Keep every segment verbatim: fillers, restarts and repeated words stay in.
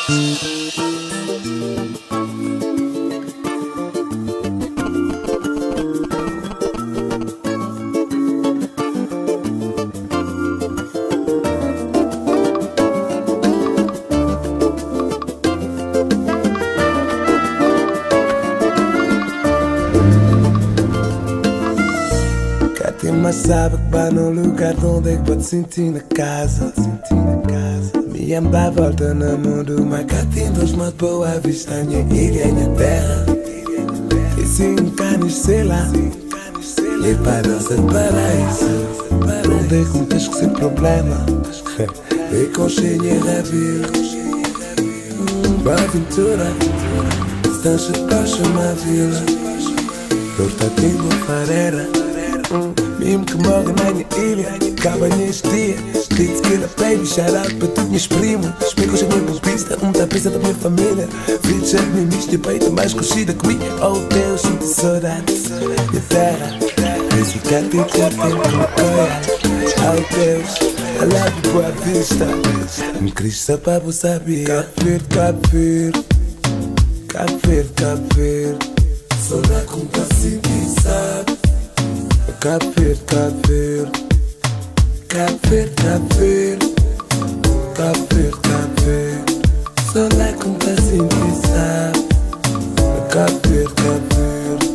Mas sabe que vai num lugar onde é que pode sentir na casa. Me amba à volta no mundo, mas cá tem dois modos boa vista. Minha ilha e minha terra. E se encanes, sei lá, e para dança de paraíso, onde é que não tens que ser problema. E com cheia e rabia, boa aventura, distância para chamar vila. Torta tem boa farera, mesmo que morre na minha ilha, acaba neste dia. Diz que ela baby, shout out para tu minhas primas. Explico hoje a minha pista, um da pista da minha família. Filho de mim, misto e peito mais crescida comigo. Oh Deus, sinto saudades, minha terra. Esse gato e já tem que me apoiar. Oh Deus, I love you, boa vista. Me crista para você saber. Cabo Verde, Cabo Verde, Cabo Verde, Cabo Verde. Só dá conta assim que sabe. Cabo Verde, Cabo Verde, Cabo Verde, Cabo Verde, Cabo Verde, Cabo Verde. Só lá com assim que sabe. Cabo Verde, Cabo Verde.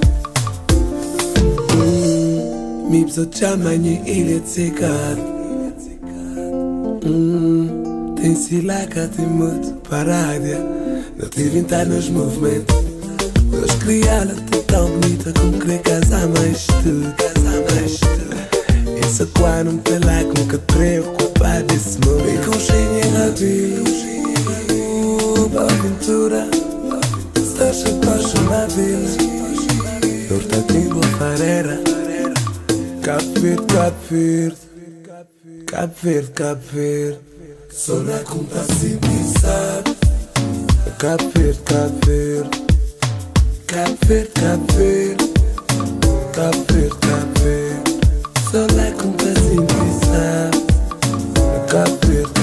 hum, Me precisa de chamar minha ilha de secado. hum, Tem-se lá cá, tem muito parádia. Não te inventar nos movimentos. Deus criá-la tão bonita como querer casar mais tu, casar mais tu. Essa qua não te lá como que preocupar desse mundo. E com cheia e rabia, boa aventura, estás a apaixonar vila. Torta tem boa farera. Cabo Verde, Cabo Verde, Cabo Verde, Cabo Verde. Só na conta assim que sabe. Cabo Verde, Cabo Verde, Cabo Verde, Cabo Verde, Cabo Verde, Cabo Verde. Só lá com assim que sabe. Cabo Verde.